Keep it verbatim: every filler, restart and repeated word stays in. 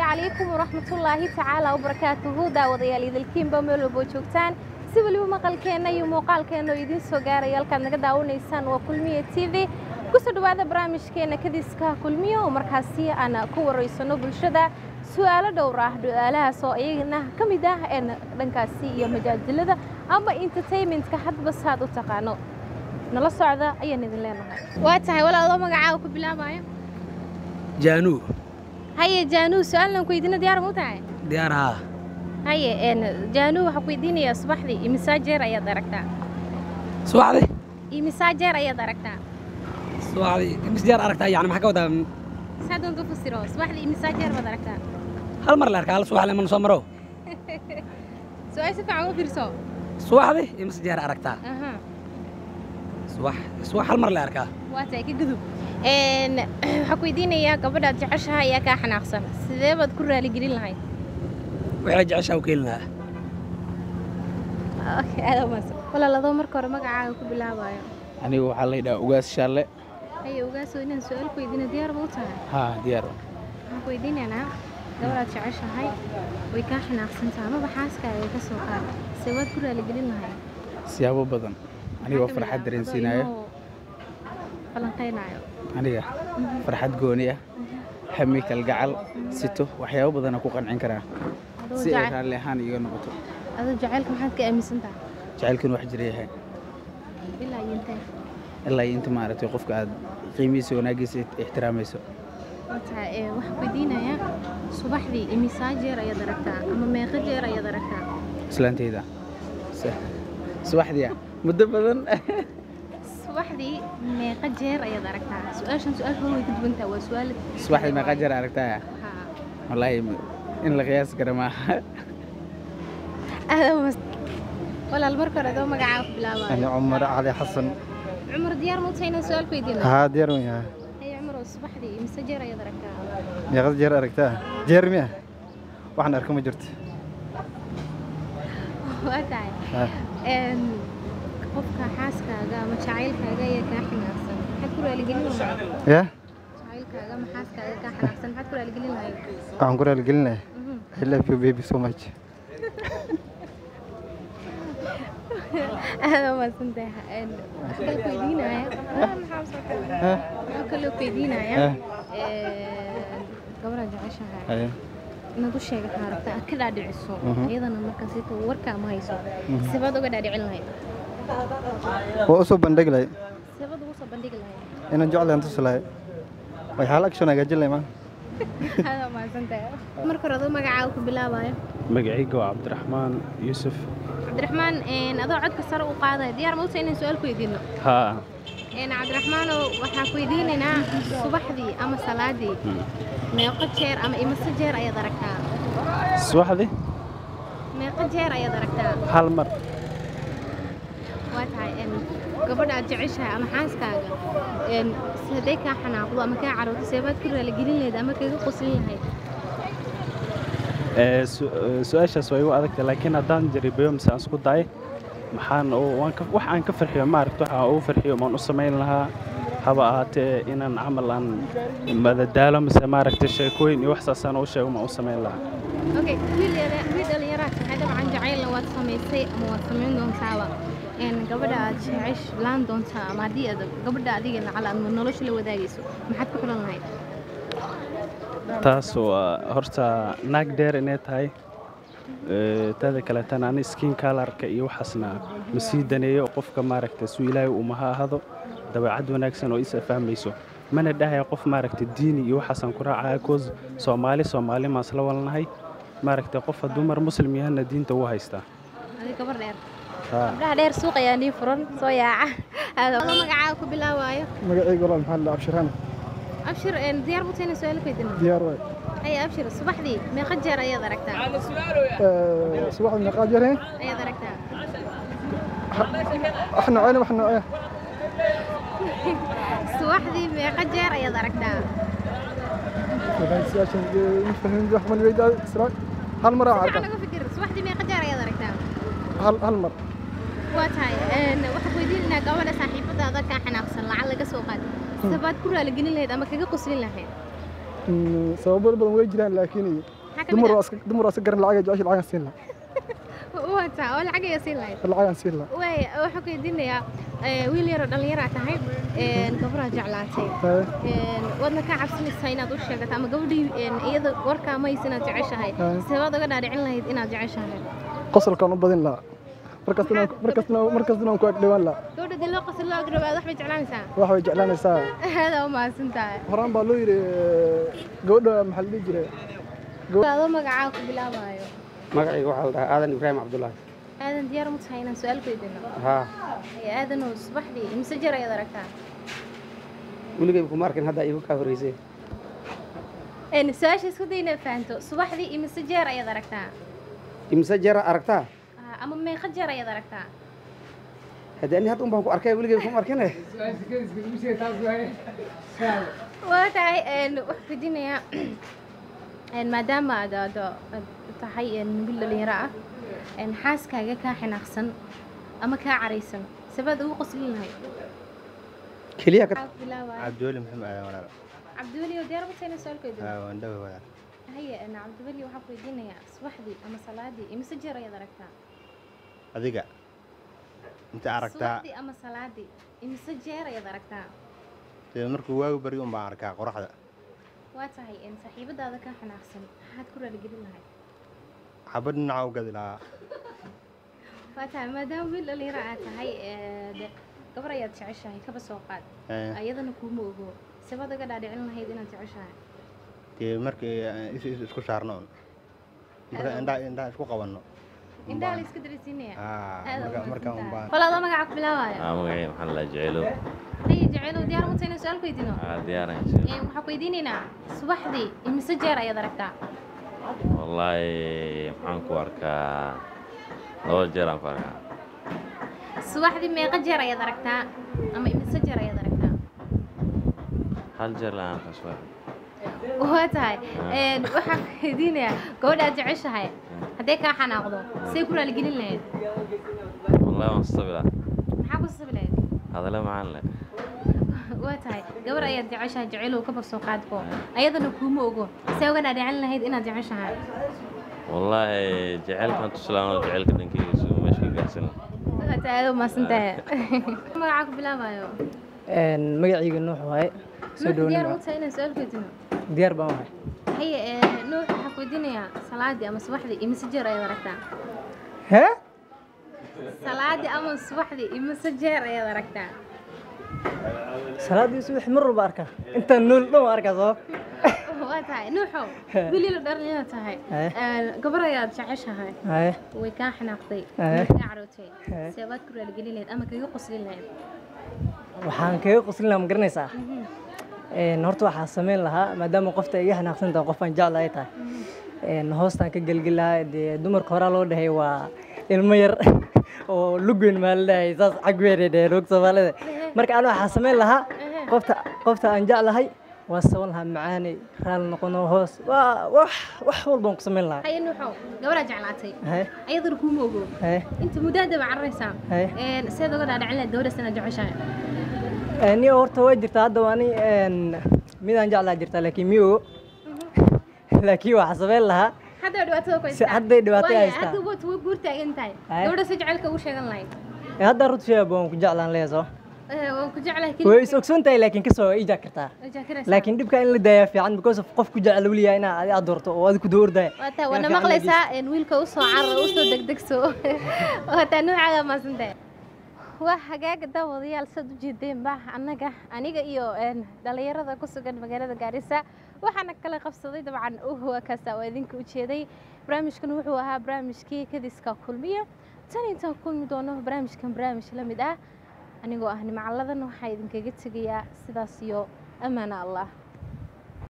عليكم ورحمة الله تعالى وبركاته داوديال idilkiin ba meel walba joogtaan si waliba maqalkeena iyo muuqaalkeena idin soo gaaray halka naga daawanaysaan waa kulmiye T V ku soo dhawaada barnaamijkeena kadiska kulmiye oo markaasi aan ku wareysano bulshada su'aalo dhowr ah su'aalahaas oo iyagana kamid ah in dhankaasi iyo majaajilada ama entertainment-ka hadba saad u taqaano nala socda ayaan idin leenahay waa tahay walaalo magacaaga ku bilaabayo جانو هيا جانو سؤالنا كويدينا ديار موتاعي ديارها هيا ان جانو حكويدينا يا صباحدي مساجر يا دركتا صباحدي مساجر يا دركتا صباحدي مسجر أركتها يعني ما حكوا سادون تفسروا صباحدي مساجر بدركتا هل مرة لك هل صباح لما نصمروا سؤال سفع مو فرسو صباحدي مسجر أركتها اها صباح صباح هل مرة لك واتاي كذب ان حكويدينا يا قبل جعشها يا كا حناقسن سيده بad ku raali gelin lahayd waxay jeceshaa u keenaa okay aad ma wala lado marka hore magacaaga ku bilaabayo anigu waxa la yiraahdaa ugaas shalle ay ugaas oo inaan su'aal ku weydiino diyaar ma u tahay ha diyaar waxaan ku weydiinayna gabadha jeceshahay way ka xanaaqsantaa ama xaaskaaga ka soo qaad sabab ku raali gelin lahayd siyaabo badan anigu farxad dareensiinayo falanqeynayo aniga farxad gooni ah xammi kalgacal sito waxyaabo badan ku qancin karaa si ay raalli ahaan iga noqoto adoo jacaylka maxaad ka aaminsantahay jacaylkan wax jira yahay ilaa intee ilaa inta maaragtay qofka aad qiimihiisa wanaagiisa ixtiraamayso waxa ee wax weydiinaya subaxdii imisa jeer ayaad aragtaa ama meeqa jeer ayaad aragtaa islaanteyda subaxdii muddo badan subaxdii meeqa jeer ayaad aragtaa su'aashan su'aal hore way ka duwan tahay waa su'aal subaxdii meeqa jeer aragtaa ha wallahi in la qiyaas karo ma aad wala marka hore doo magacaaga ku bilaabay أنا عمر علي حسن عمر ديار مو تayna su'aal ku weydiinaa ها ديار ويا ay عمر subaxdii imisa jeer ayaad aragtaa يا غد جير أركتها جير مية وإحنا أركم جرت waa tahay een qofka xaaskaaga ama jacaylkaaga ayaa ka xanaaqsan maxaad ku raali gelin lahayd يا jacaylkaaga ama xaaskaaga ka xanaaqsan maxaad ku raali gelin lahayd عم قرأ القلنا I love you baby so much هذا ما سنتها إن كل كويدينا يا ما حاسة كل كويدينا يا قبل جعشها أيه نقول شيء حاربته كل عاد يعسو أيضا المركزية وركا ما يسوى سباد وقد عاد يعلن هاي وأصوب بندق لي سباد وصل بندق لهاي إن جعل أنت سلاي ويحالك شو نجاجل لي ما هذا ما سنتها مركز رضو مقعاوك بلا بايا magacayga waa Cabdiraxmaan Yuusuf عبد الرحمن إن أضع عدك سر وقاعدة ديار موسى إن سؤال كويدينا ها إن عبد الرحمن وحنا كويديننا صباح دي أما صلاة دي ما يقد شير أما إما سجير أي دركها subaxdii ما يقد شير أي دركها hal mar واتها إن قبل أرجعشها أما حاسكاga إن سهديك حناقض أما كان عروض سيبات كلها لجرين لهذا أما كيجو قصين هاي ee su'aashaas way u adag laakiin hadaan jaribayo mise aan isku day maxaan oo waan ka wax aan ka farxiyo ma aragto waxa uu farxiyo maan u sameyn lahaa haba ahaatee inaan camal aan madadaalo mise ma aragto sheekooyin iyo wax saasaan u sheego ma u sameyn lahaa أوكي كل يرا كل يراك هذا عن جعيل وات سميسي أما وات سمين دون سوا إن قبل أعيش لان دون سوا ما دي أدب قبل أديك على أن نلوش اللي ودايسو ما حد كحول النهاية taas waa horta naag dheer inay tahay ee tada kale tan aan skin color-ka iyo waxaasna ma sii daneeyo qofka ma aragtay suu ilaahay u maha ahado dabeecad wanaagsan oo is fahmayso mana dhahay qof ma aragtay diini iyo waxaasan ku raacay koos Soomaali Soomaali ma isla walnahay ma aragtay qof dumar muslim yahana diinta uu haystaa هذه كبر دير ha لا دير سوق يعني فرن صياعة هذا ما مقعاك بلا وايو مقعي قرأ المحل أبشران أبشر إن ديار بوتين سؤال كيدنا ديار وي أي أبشر الصباح دي ما خجر أي دركتها أه صباح من قاجرين أي دركتها إحنا عينا وإحنا إيه الصباح دي ما خجر أي دركتها فهمت عشان نفهم رحمن الويدا إسراء هالمرة أنا عارفة أفكر الصباح دي ما خجر أي دركتها هال هالمرة واتهاي إن واحد ويدين إن قبل صاحبته هذا كان حناقص لعل جسوقات سبات كلها لجنين لهذا ما كجا قصين لهين sababo badan way jiraan laakiin dumar waa iska dumar waa iska garan lacag jecesha lacag aan siin la wata oo lacag ay siin lahayd lacag aan siin la way waxa ku idinayaa wiil yar oo dhalinyaro ah tahay een gabadha jeclaatay een wadna ka cabsanaysaa inaad u sheegato ama gabadhii iyada warka ma aysan jeceshahay sabab uga dhaadhicin lahayd inaad jeceshahay qosolkan u badin la markasna markasna markasna ku agdhawaan la gabadha dil loo qosol loo agdhawaad wax bay jeclaanaysaa wax way jeclaanaysaa hada uma santahay horaan baa loo yiri gabadha maxaa la jiray gabadha magacaa ku bilaabayo magacayga waxaa la dhahaa aadan ibraahim cabdullaahi aadan diyaar ma tahay inaan su'aal ku weydiino haa aadan oo subaxdii imse jeer ayaad aragtaa weligay kuma arkin hadda igu kaa horeysay een su'aasha isku dayna fahanto subaxdii imse jeer ayaad aragtaa imse jeer aragtaa ama meeqa jeer ayaad aragtaa haddii ani hadda un baan ku arkay weligay kuma arkine waa tahay een wax weydiinayaa een maadaama aad aad tahay een wiil dhalinyaro ah een xaaskaaga kaa xanaaqsan ama kaa caraysan sabab ugu qoslin lahayd keliya ka cabdiweli maxamed aadan walaal cabdiweli oo diyaar ma tahay su'aalkayda haa waan dhawa walaal haye ana cabdiweli waxa ku weydiinayaa subaxdii ama salaadii imse jeer ayaad aragtaa adiga inta aragtaa subaxdii ama salaadii imse jeer ayaad aragtaa sida markuu waagu bari un baan arkaa qoraxda waa tahay in saaxiibadaada ka xanaaqsan maxaad ku raaligelin lahayd xabad dhinaca u gadi lahaa waa tahay maadaama wiil dhalinyaro aad tahay gabar ayaad jeceshahay kaba soo qaad ayadana kuuma ogo sabab uga dhaadhicin lahayd inaad jeceshahay dee markii isku saarno marka indhaha indhaha isku qabanno indhaha la iska darisiinaya marka marka un baan walaalo magaca ku bilaabaya aa magacay maxaa la jecelo haye jecelo diyaar ma tahay su'aal ku weydiino aa diyaaran ee waxa ku weydiinaynaa subaxdii imse jeer ayaad aragtaa wallaahi maxaan ku arkaa laba jeer aan ku arkaa subaxdii meeqa jeer ayaad aragtaa ama imse jeer ayaad aragtaa hal jeer la aan kasoo waa tahay een waxaan ku weydiinayaa gabadha aad jeceshahay haddii kaa xanaaqdo say ku raaligelin lahayd wallaahi waan sabila maxaa ku sabilayd hadala macaan le waa tahay gabar ayaad jeceshahay jecelow ka basoo qaadko ayadana kuuma ogo say uga dhaadhicin lahayd inaad jeceshahay wallaahi jaceylkan tuslaano jaceylka dhankeyga suu meesha ka gaarsan waa tahay aad u maasantahay magacaa ku bilaabayo een magacayga nuux waaye soo diyaar dhawaanaa ma tahay inaan su'aal ku weydiino diyaar baan wahay haye ee nuux waxaan ku weydiinayaa salaadii ama subaxdii imse jeer ayaad aragtaa hee salaadii ama subaxdii imse jeer ayaad aragtaa salaadii subax mar walba arkaa intaan nool dhan waan arkaa soo waa tahay nuuxow weliila dharlinyada tahay gabar ayaad jeceshahay haye way kaa xanaaqday Eh. way kaa carootay seebaad ku raaligelin lahayd ama kaga qoslin lahayd waxaan kaga qoslin lahaa ma garanaysaa een horta waxaa samayn lahaa maadaama qofta iga xanaaqsan tahay qof aan jecel ay tahay een hoostaan ka gelgel lahaa dee dumarka horaa loo dhahay waa ilmo yar oo lugeyn maa la dhahay saas cag weyn ee roog Soomaalida marka aan waxaa samayn lahaa qofta qofta aan jeclahay waa sawan lahaa macaanay raal noqono hoos waa wax wax walba aan ku samayn lahaa haye nuuxow gabaraa jeclaatay haye ayadana kuuma ogo haye inta muddaadaba cararaysaa haye een seed uga dhaadhicin lahayd gabadhaas inaad jeceshahay ni horta way jirtaa hadda waani een midaan jeclaa jirtaa laakiin miyo laakiin waxa sameyn lahaa hadda dhibaatada ku si hadday dhibaato Waayo, haystaa hadda waad way guur taagan tahay Haye. gabadha si jecelka ugu sheegan lahayd ee hadda runta sheeb waan ku jeclaan leeyahay Eh, waan ku jeclahay way is ogsoon tahay laakiin ka soo ija kartaa jaakiraysaa laakiin dhibka in la daayaa fiican because of qof ku jecel waliya ina aad aad doorto oo aad ku doorday waa taa wana maqlaysaa in wiilka u soo carar u soo degdegso waa taa nuucaaga maasantay waa hagaaga daawadayaal sad u jeedeen baa annaga aniga iyo een dhalinyarada ku sugan magaalada Gaarisa waxaana kala qabsaday dabcan oo kaasa oo idinka u jeeday barnaamijkan wuxuu ahaa barnaamijkii kadiska kulmiya tan intaan kulmi doono barnaamijkan barnaamij la mid ah anigoo ah nimcalladan waxaa idinkaga tegayaa sidaas iyo amaana Allah